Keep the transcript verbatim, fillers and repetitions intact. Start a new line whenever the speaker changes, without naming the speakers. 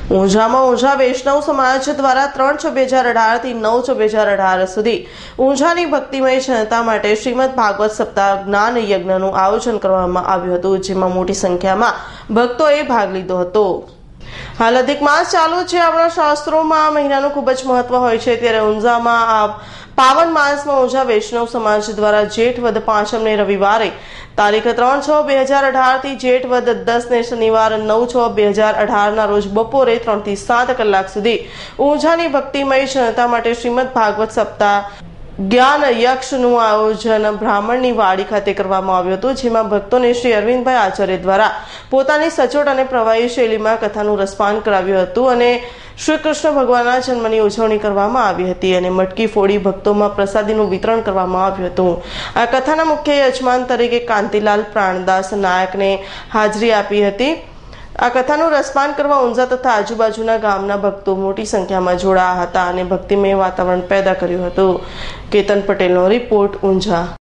ઊંઝામાં ઊંઝા વૈષ્ણવ સમાજ દ્વારા ત્રણ છ બે હજાર અઢાર થી નવ છ બે હજાર અઢાર સુધી ઊંઝાની ભક્તિમય જનતા માટે શ્રીમદ ભાગવત સપ્તાહ જ્ઞાન યજ્ઞનું આયોજન કરવામાં આવ્યું હતું, જેમાં મોટી સંખ્યામાં ભક્તોએ ભાગ લીધો હતો। હાલ અધિક માસ ચાલુ છે। આપણા શાસ્ત્રોમાં આ મહિનાનું ખૂબ જ મહત્વ હોય છે, ત્યારે ઊંઝામાં આ પાવન માસમાં ઊંઝા વૈષ્ણવ સમાજ દ્વારા જેઠ વદ પાંચમને રવિવારે તારીખ ત્રણ છ બે હજાર અઢાર થી જેઠ વદ દસ ને શનિવાર નવ છ બે હજાર અઢાર ના રોજ બપોરે ત્રણ થી સાત કલાક સુધી ઊંઝાની ભક્તિમય જનતા માટે શ્રીમદ ભાગવત સપ્તાહ જ્ઞાન યક્ષનું આયોજન બ્રાહ્મણની વાડી ખાતે કરવામાં આવ્યું હતું, જેમાં ભક્તોને શ્રી અરવિંદભાઈ આચાર્ય દ્વારા પોતાની સચોટ અને પ્રવાહી શૈલીમાં કથાનું રસપાન કરાવ્યું હતું અને શ્રી કૃષ્ણ ભગવાનના જન્મની ઉજવણી કરવામાં આવી હતી અને મટકી ફોડી ભક્તોમાં પ્રસાદીનું વિતરણ કરવામાં આવ્યું હતું। આ કથાના મુખ્ય યજમાન તરીકે કાંતિલાલ પ્રાણદાસ નાયકને હાજરી આપી હતી। આ કથાનું રસપાન કરવા ઊંઝા તથા આજુબાજુના ગામના ભક્તો મોટી સંખ્યામાં જોડાયા હતા અને ભક્તિમય વાતાવરણ પેદા કર્યું હતું। કેતન પટેલનો રિપોર્ટ, ઊંઝા।